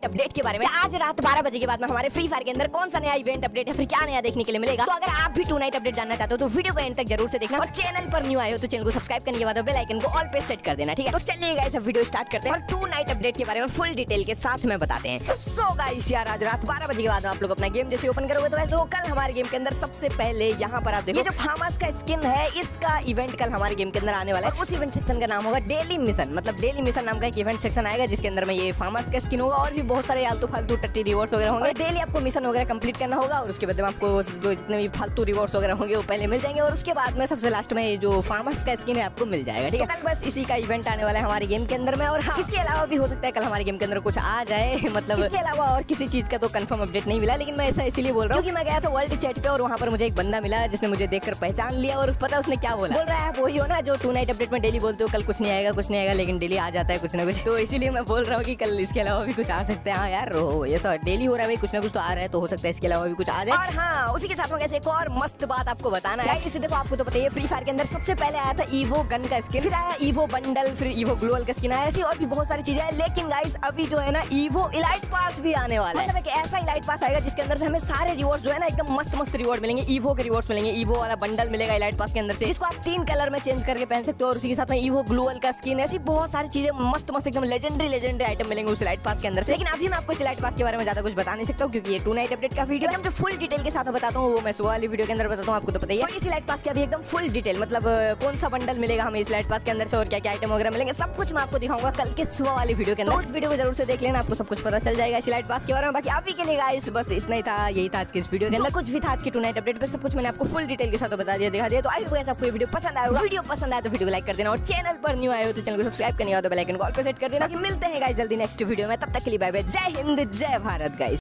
Night update के बारे में। आज रात 12 बजे के बाद में हमारे फ्री फायर के अंदर कौन सा नया इवेंट अपडेट है, फिर क्या नया देखने के लिए मिलेगा। तो अगर आप भी टू नाइट अपडेट जानना चाहते हो तो वीडियो को एंड तक जरूर से देखना, और चैनल पर न्यू आए हो तो चैनल को सब्सक्राइब करने के बाद बेल आइकन को ऑल पे सेट कर देना, ठीक है। तो चलिए गाइस अब वीडियो स्टार्ट करते हैं और टू नाइट अपडेट के बारे में फुल डिटेल के साथ में बताते हैं। सो गाइस यार आज रात 12 बजे के बाद आप लोग अपना गेम जैसे ओपन करोगे तो वैसे कल हमारे गेम के अंदर सबसे पहले यहाँ पर आप देखो ये जो फार्मर्स का स्किन है इसका इवेंट कल हमारे गेम के अंदर आने वाला है। उस इवेंट सेक्शन का नाम होगा डेली मिशन, मतलब डेली मिशन नाम का एक इवेंट सेक्शन आएगा जिसके अंदर में ये फार्मर्स का स्किन होगा और भी बहुत सारे आलतू फालतू टट्टी रिवॉर्ड्स वगैरह होंगे। डेली आपको मिशन वगैरह कंप्लीट करना होगा और उसके बाद में आपको जो जितने भी फालतू रिवॉर्ड्स वगैरह होंगे वो पहले मिल जाएंगे और उसके बाद में सबसे लास्ट में जो फार्मर्स का स्किन है आपको मिल जाएगा, ठीक है। कल बस इसी का इवेंट आने वाला है हमारे गेम के अंदर में। और हाँ, इसके अलावा भी हो सकता है कल हमारे गेम के अंदर कुछ आ जाए, मतलब इसके अलावा और किसी चीज का तो कंफर्म अपडेट नहीं मिला, लेकिन मैं ऐसा इसीलिए बोल रहा हूँ क्योंकि मैं गया था वर्ल्ड चैट पे और वहाँ पर मुझे एक बंदा मिला जिसने मुझे देखकर पहचान लिया और पता उसने क्या बोला, बोल रहा है आप वही हो ना जो टू नाइट अपडेट में डेली बोलते हो कल कुछ नहीं आएगा कुछ नहीं आएगा, लेकिन डेली आ जाता है कुछ ना कुछ। तो इसीलिए मैं बोल रहा हूँ कि कल इसके अलावा भी कुछ आ सकते हैं। हाँ यार ये सब डेली हो रहा है, कुछ ना कुछ तो आ रहा है, तो हो सकता है इसके अलावा भी कुछ आ जाए। और हाँ उसी के साथ में कैसे एक और मस्त बात आपको बताना है। इसे देखो आपको तो पता है फ्री फायर के अंदर सबसे पहले आया था ईवो गन का स्किन, फिर आया ईवो बंडल, फिर ईवो ग्लोअल का स्किन आया, ऐसी और भी बहुत सारी चीजें हैं। लेकिन गाइस अभी जो है ना ईवो इलाइट पास भी आने वाला है, मतलब एक ऐसा इलाइट पास आएगा जिसके अंदर से हमें सारे रिवॉर्ड जो है ना एकदम मस्त मस्त रिवॉर्ड मिलेंगे। ईवो के रिवॉर्ड्स मिलेंगे, ईवो वाला बंडल मिलेगा इलाइट पास के अंदर से, इसको आप 3 कलर में चेंज करके पहन सकते हो और उसी के साथ में ईवो ग्लोअल का स्किन, ऐसी बहुत सारी चीजें मस्त मस्त एकदम लेजेंडरी आइटम मिलेंगे उस इलाइट पास के अंदर से। लेकिन अभी मैं आपको इस इलाइट पास के बारे में ज्यादा कुछ बता नहीं सकता हूँ क्योंकि ये टू नाइट अपडेट का वीडियो है। जो फुल डिटेल के साथ में बताता हूँ वो मैं सुबह वाली वीडियो के अंदर बताता हूँ, आपको तो पता ही है। इस इलाइट पास के अभी एकदम फुल डिटेल, मतलब कौन सा बंडल मिलेगा हमें इस इलाइट पास के अंदर से और क्या क्या आइटम वगैरह मिलेंगे, सब कुछ मैं आपको दिखाऊंगा कल के सुबह वाली वीडियो के अंदर। उस वीडियो को जरूर से देख लेना, आपको सब कुछ पता चल जाएगा इस इलाइट पास के बारे में। बाकी अभी के लिए गाइस बस इतना ही था, यही था आज के इस वीडियो के अंदर। कुछ भी था आज की टू नाइट अपडेट पे, सब कुछ मैंने आपको फुल डिटेल के साथ बता दिया, दिखा दिया। तो आई होप आपको ये वीडियो पसंद आया, वीडियो पसंद आया तो वीडियो को लाइक कर देना और चैनल पर न्यू आए हो तो चैनल को सब्सक्राइब करने और बेल आइकन को ऑल पे सेट कर देना। कि मिलते हैं गाइस जल्दी नेक्स्ट वीडियो में, तब तक के लिए बाय बाय, जय हिंद जय भारत गाइस।